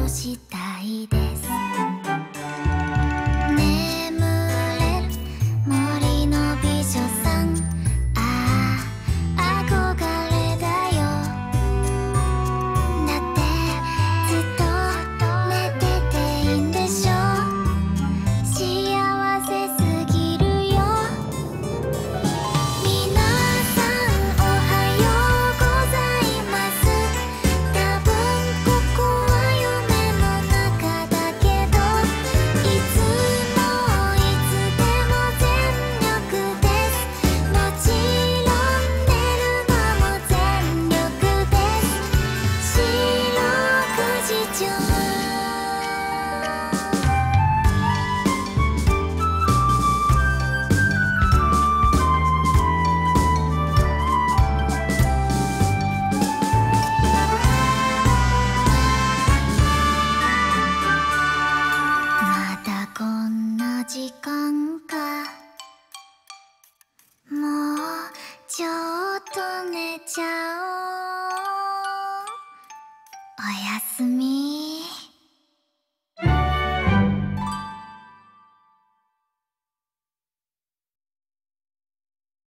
としたいです。眠れる森の美女さん、ああ憧れだよ。だってずっと寝てていいんでしょ。幸せすぎるよ。皆さんおはようございます。多分ここは夢の中だけど、いつもいつでも全力です。もちろん寝るのも全力です。四六時中まだこんな時間か。もうちょっと寝ちゃおう。おやすみ。